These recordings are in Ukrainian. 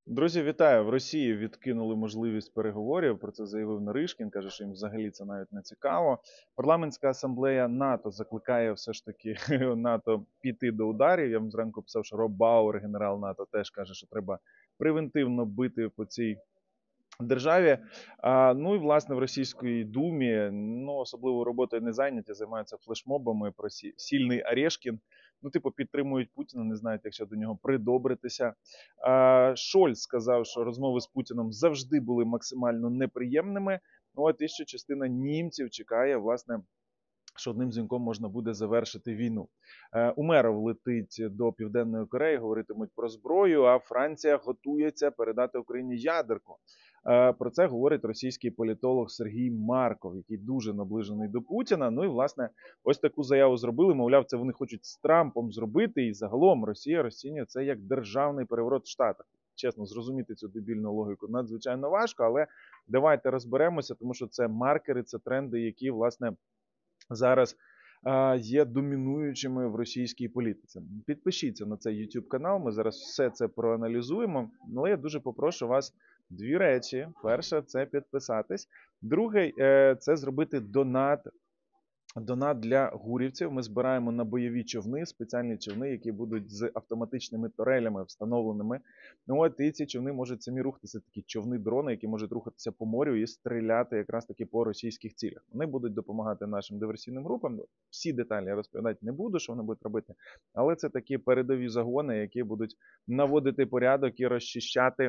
Друзі, вітаю! В Росії відкинули можливість переговорів. Про це заявив Наришкін. Каже, що їм взагалі це навіть не цікаво. Парламентська асамблея НАТО закликає все ж таки НАТО піти до ударів. Я вам зранку писав, що Роб Бауер, генерал НАТО, теж каже, що треба превентивно бити по цій державі. Ну і власне в Російській Думі особливо роботою не зайняті, займаються флешмобами про сильний Орешкін. Типу, підтримують Путіна, не знають, як ще до нього придобритися. Шольц сказав, що розмови з Путіном завжди були максимально неприємними. І що частина німців чекає, власне, що одним дзвінком можна буде завершити війну. Умеров летить до Південної Кореї, говоритимуть про зброю, а Франція готується передати Україні ядерку. Про це говорить російський політолог Сергій Марков, який дуже наближений до Путіна. Ну і, власне, ось таку заяву зробили. Мовляв, це вони хочуть з Трампом зробити. І загалом Росія розцінює це як державний переворот в Штатах. Чесно, зрозуміти цю дебільну логіку надзвичайно важко, але давайте розберемося, тому що це маркери, це тренди, які, власне, зараз є домінуючими в російській політиці. Підпишіться на цей YouTube канал, ми зараз все це проаналізуємо. Але я дуже попрошу вас дві речі. Перше, це підписатись. Друге, це зробити донат. Донат для гурівців. Ми збираємо на бойові човни, спеціальні човни, які будуть з автоматичними турелями встановленими. І ці човни можуть самі рухатися, такі човни-дрони, які можуть рухатися по морю і стріляти якраз таки по російських цілях. Вони будуть допомагати нашим диверсійним групам. Всі деталі я розповідати не буду, що вони будуть робити, але це такі передові загони, які будуть наводити порядок і розчищати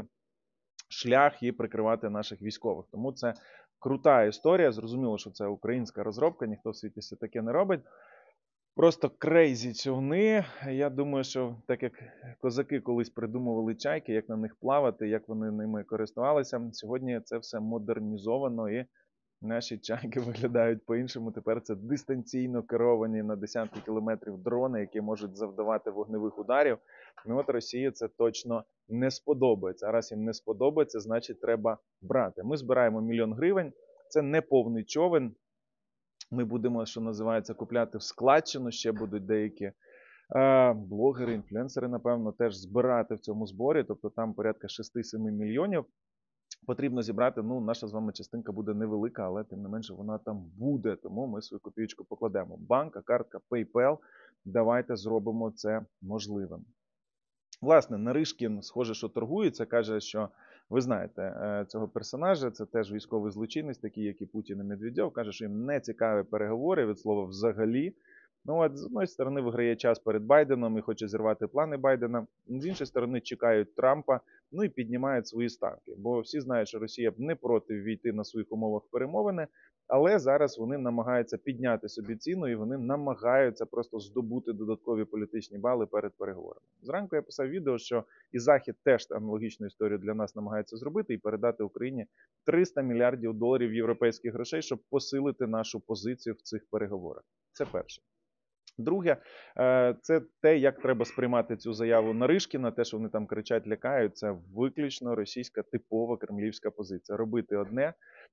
шлях і прикривати наших військових. Тому це крута історія. Зрозуміло, що це українська розробка, ніхто в світі все таке не робить. Просто крейзі човни. Я думаю, що так як козаки колись придумували чайки, як на них плавати, як вони ними користувалися, сьогодні це все модернізовано і наші чайки виглядають по-іншому. Тепер це дистанційно керовані на десятки кілометрів дрони, які можуть завдавати вогневих ударів. Росії це точно не сподобається. А раз їм не сподобається, значить треба брати. Ми збираємо 1 мільйон гривень. Це не повний човен. Ми будемо, що називається, купляти в складчину. Ще будуть деякі блогери, інфлюенсери, напевно, теж збирати в цьому зборі. Тобто там порядка 6-7 мільйонів. Потрібно зібрати, наша з вами частинка буде невелика, але тим не менше вона там буде, тому ми свою копійку покладемо. Банка, картка, PayPal, давайте зробимо це можливим. Власне, Наришкін, схоже, що торгується, каже, що, ви знаєте, цього персонажа, це теж військовий злочинець, такий, як і Путін і Медведєв, каже, що їм не цікаві переговори, від слова взагалі. З одної сторони виграє час перед Байденом і хоче зірвати плани Байдена, з іншої сторони чекають Трампа, і піднімають свої ставки. Бо всі знають, що Росія б не проти війти на своїх умовах перемовини, але зараз вони намагаються підняти собі ціну і вони намагаються просто здобути додаткові політичні бали перед переговорами. Зранку я писав відео, що і Захід теж аналогічну історію для нас намагається зробити і передати Україні 300 мільярдів доларів європейських грошей, щоб посилити нашу позицію в цих переговорах. Це перше. Друге, це те, як треба сприймати цю заяву Наришкіна, те, що вони там кричать, лякають, це виключно російська типова кремлівська позиція. Робити одне,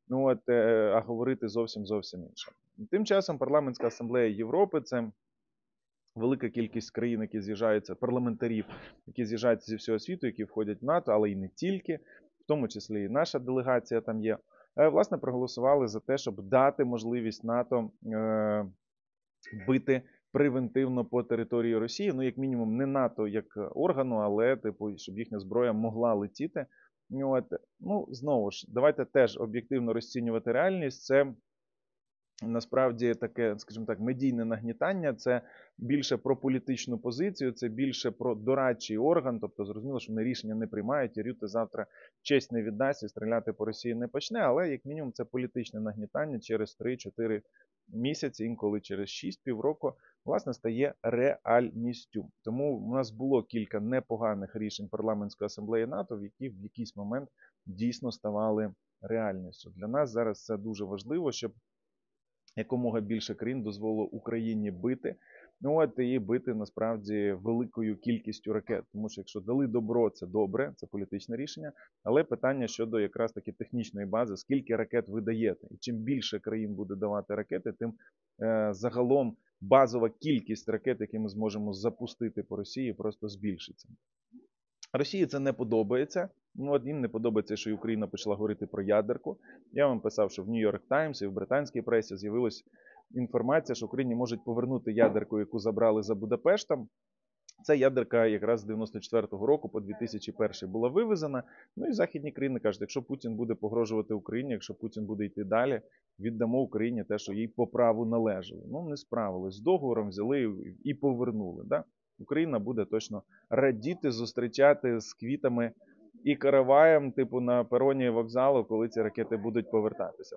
а говорити зовсім інше. Тим часом Парламентська асамблея Європи – це велика кількість країн, які з'їжджаються, парламентарів, які з'їжджаються зі всього світу, які входять в НАТО, але і не тільки, в тому числі і наша делегація там є, власне, проголосували за те, щоб дати можливість НАТО бити превентивно по території Росії, як мінімум не НАТО як органу, але щоб їхня зброя могла летіти. Знову ж, давайте теж об'єктивно розцінювати реальність. Це насправді таке, скажімо так, медійне нагнітання, це більше про політичну позицію, це більше про дорадчий орган, тобто зрозуміло, що вони рішення не приймають, і Рюте завтра честь не віддасть і стріляти по Росії не почне, але як мінімум це політичне нагнітання через 3-4 місяці, інколи через 6 півроку, власне, стає реальністю. Тому у нас було кілька непоганих рішень Парламентської асамблеї НАТО, які в якийсь момент дійсно ставали реальністю. Для нас зараз це дуже важливо, щоб якомога більше країн дозволило Україні бити, і бити насправді великою кількістю ракет. Тому що якщо дали добро, це добре, це політичне рішення, але питання щодо якраз таки технічної бази, скільки ракет ви даєте. І чим більше країн буде давати ракети, тим загалом базова кількість ракет, які ми зможемо запустити по Росії, просто збільшиться. Росії це не подобається. Ну, от їм не подобається, що Україна почала говорити про ядерку. Я вам писав, що в Нью-Йорк Таймс і в британській пресі з'явилась інформація, що Україні можуть повернути ядерку, яку забрали за Будапештом. Ця ядерка якраз з 94-го року по 2001 була вивезена. Ну і західні країни кажуть, якщо Путін буде погрожувати Україні, якщо Путін буде йти далі, віддамо Україні те, що їй по праву належало. Ну, не справились з договором, взяли і повернули. Да? Україна буде точно радіти, зустрічати з квітами і караваєм, типу на пероні вокзалу, коли ці ракети будуть повертатися.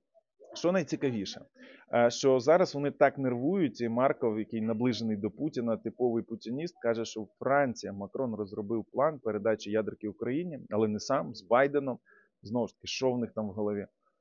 Що найцікавіше, що зараз вони так нервують, і Марков, який наближений до Путіна, типовий путініст, каже, що Франція, Макрон розробив план передачі ядерки Україні, але не сам, з Байденом. Знову ж таки, що в них там в голові?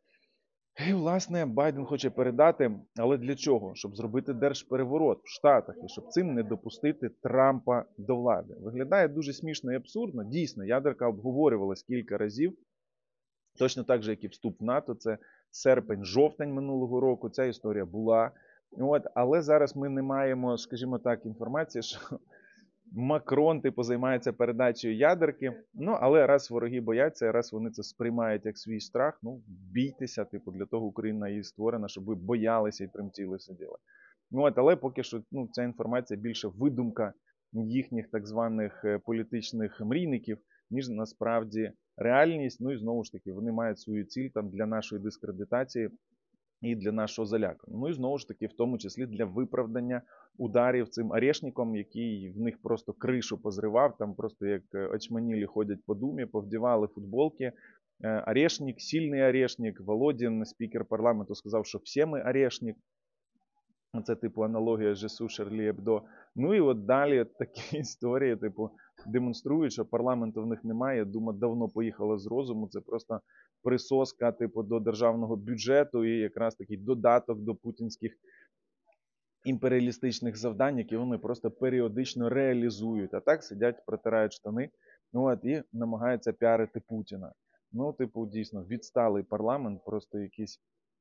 І, власне, Байден хоче передати, але для чого? Щоб зробити держпереворот в Штатах і щоб цим не допустити Трампа до влади. Виглядає дуже смішно і абсурдно. Дійсно, ядерка обговорювалась кілька разів. Точно так же, як і вступ в НАТО, це серпень-жовтень минулого року, ця історія була. Але зараз ми не маємо, скажімо так, інформації, що Макрон, типу, займається передачею ядерки. Ну, але раз вороги бояться, раз вони це сприймають як свій страх, ну, бійтеся, типу, для того Україна і створена, щоб ви боялися і тремтіли сиділи. Але поки що ця інформація більше видумка їхніх так званих політичних мрійників, ніж насправді реальність. Ну і знову ж таки, вони мають свою ціль там для нашої дискредитації і для нашого залякання. Ну і знову ж таки, в тому числі для виправдання ударів цим орешником, який в них просто кришу позривав, там просто як очманілі ходять по думі, повдівали футболки. Орешник, сильний орешник, Володін, спікер парламенту, сказав, що всі ми орешник. Це, типу, аналогія Жесу Шарлі Ебдо. Ну і от далі такі історії, типу, демонструють, що парламенту в них немає. Дума давно поїхала з розуму. Це просто присоска, типу, до державного бюджету і якраз такий додаток до путінських імперіалістичних завдань, які вони просто періодично реалізують. А так сидять, протирають штани, і намагаються піарити Путіна. Ну, типу, дійсно, відсталий парламент, просто якийсь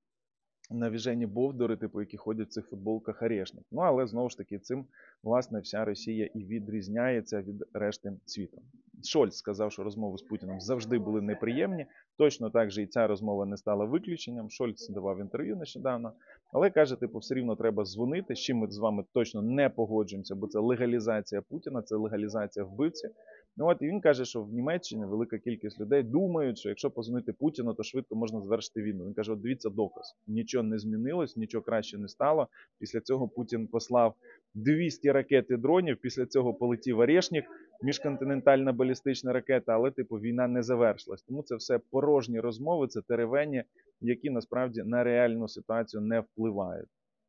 навіжені бовдури, типу, які ходять в цих футболках орешник. Ну, але знову ж таки, цим, власне, вся Росія і відрізняється від решти світу. Шольц сказав, що розмови з Путіним завжди були неприємні. Точно так же і ця розмова не стала виключенням. Шольц давав інтерв'ю нещодавно. Але каже, типу, все рівно треба дзвонити, з чим ми з вами точно не погоджуємося, бо це легалізація Путіна, це легалізація вбивці. І він каже, що в Німеччині велика кількість людей думають, що якщо позвонити Путіну, то швидко можна завершити війну. Він каже, от дивіться доказ. Нічого не змінилось, нічого краще не стало. Після цього Путін послав 200 ракет і дронів, після цього полетів Орешник, міжконтинентальна балістична ракета, але типу війна не завершилась. Тому це все порожні розмови, це теревені, які насправді на реальну ситуацію не впливають.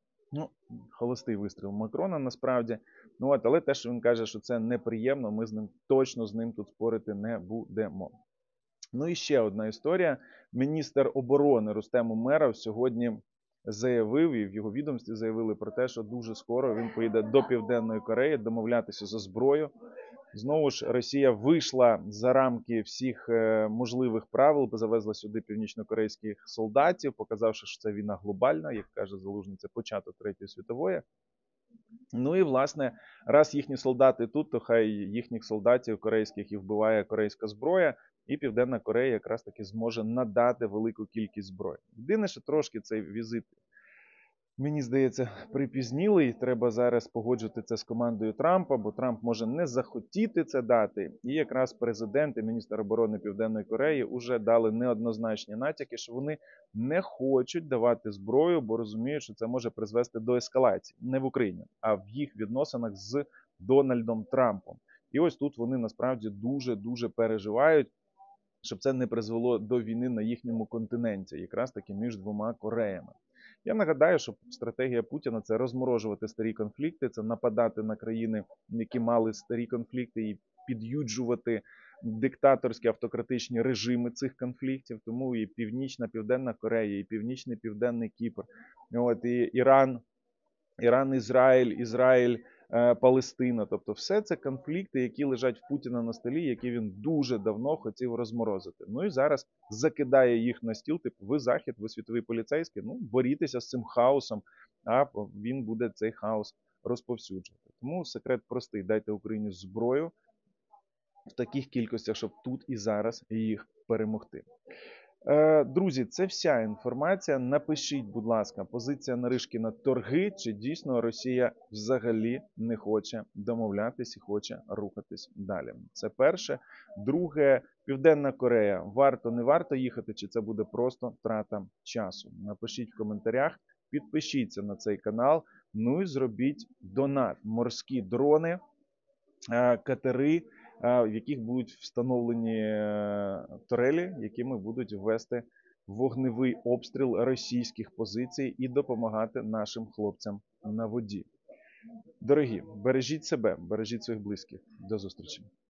Холостий вистріл Макрона насправді. Але те, що він каже, що це неприємно, ми точно з ним тут спорити не будемо. Ну і ще одна історія. Міністр оборони Рустем Умеров сьогодні заявив, і в його відомстві заявили про те, що дуже скоро він поїде до Південної Кореї домовлятися за зброю. Знову ж, Росія вийшла за рамки всіх можливих правил, завезла сюди північнокорейських солдатів, показавши, що це війна глобальна, як каже Залужний, це початок Третьої світової. Ну і, власне, раз їхні солдати тут, то хай їхніх солдатів корейських і вбиває корейська зброя, і Південна Корея якраз таки зможе надати велику кількість зброї. Єдине, що трошки цей візит, мені здається, припізнілий. Треба зараз погоджувати це з командою Трампа, бо Трамп може не захотіти це дати. І якраз президент і міністр оборони Південної Кореї вже дали неоднозначні натяки, що вони не хочуть давати зброю, бо розуміють, що це може призвести до ескалації. Не в Україні, а в їх відносинах з Дональдом Трампом. І ось тут вони насправді дуже-дуже переживають, щоб це не призвело до війни на їхньому континенті, якраз таки між двома Кореями. Я нагадаю, що стратегія Путіна – це розморожувати старі конфлікти, це нападати на країни, які мали старі конфлікти, і під'юджувати диктаторські автократичні режими цих конфліктів. Тому і Північна, Південна Корея, і Північний, Південний Кіпр, і Іран, Ізраїль, Палестина. Тобто все це конфлікти, які лежать в Путіна на столі, які він дуже давно хотів розморозити. Ну і зараз закидає їх на стіл, типу, ви Захід, ви світовий поліцейський, борітеся з цим хаосом, а він буде цей хаос розповсюджувати. Тому секрет простий, дайте Україні зброю, в таких кількостях, щоб тут і зараз їх перемогти. Друзі, це вся інформація. Напишіть, будь ласка, позиція Наришкіна торги, чи дійсно Росія взагалі не хоче домовлятись і хоче рухатись далі. Це перше. Друге, Південна Корея. Варто, не варто їхати, чи це буде просто трата часу? Напишіть в коментарях, підпишіться на цей канал, ну і зробіть донат. Морські дрони, катери, в яких будуть встановлені турелі, якими будуть вести вогневий обстріл російських позицій і допомагати нашим хлопцям на воді. Дорогі, бережіть себе, бережіть своїх близьких. До зустрічі.